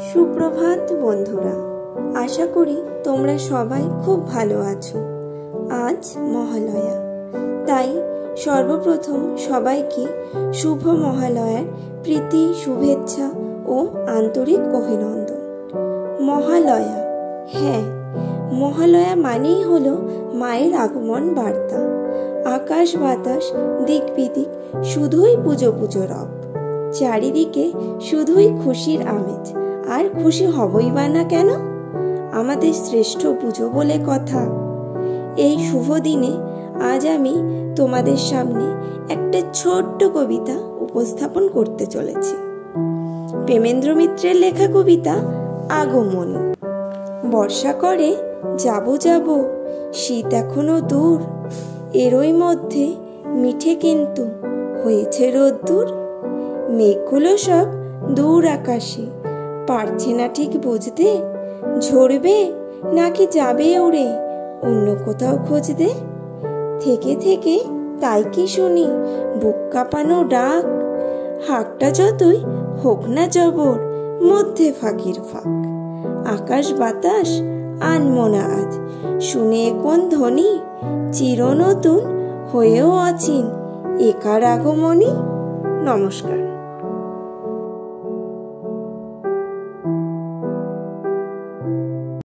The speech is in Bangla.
সুপ্রভাত বন্ধুরা, আশা করি তোমরা সবাই খুব ভালো আছো। আজ মহালয়া, তাই সর্বপ্রথম সবাইকে শুভ মহালয়ার প্রীতি, শুভেচ্ছা ও আন্তরিক অভিনন্দন। মহালয়া, হ্যাঁ, মহালয়া মানেই হলো মায়ের আগমন বার্তা। আকাশ বাতাস দিক বিদিক শুধুই পুজো পুজো রব, চারিদিকে শুধুই খুশির আমেজ। আর খুশি হবই বা না কেন, আমাদের শ্রেষ্ঠ পুজো বলে কথা। এই শুভ দিনে আজ আমি তোমাদের সামনে একটা ছোট্ট কবিতা উপস্থাপন করতে চলেছি। প্রেমেন্দ্র মিত্রের লেখা কবিতা আগমন। বর্ষা করে যাব যাব, শীত এখনো দূর, এরই মধ্যে মিঠে কিন্তু হয়েছে রোদ্দুর। মেঘগুলো সব দূর আকাশে, পারছে না ঠিক বুঝতে, ঝরবে নাকি যাবে উড়ে অন্য কোথাও খুঁজতে। থেকে থেকে তাই কি শুনি বুক কাঁপানো ডাক, হাকটা যতই হোক না জবর, মধ্যে ফাঁকির ফাঁক। আকাশ বাতাস আনমনা আজ, শুনে কোন ধ্বনি, চির নতুন হয়েও অচিন একার আগমনী। নমস্কার।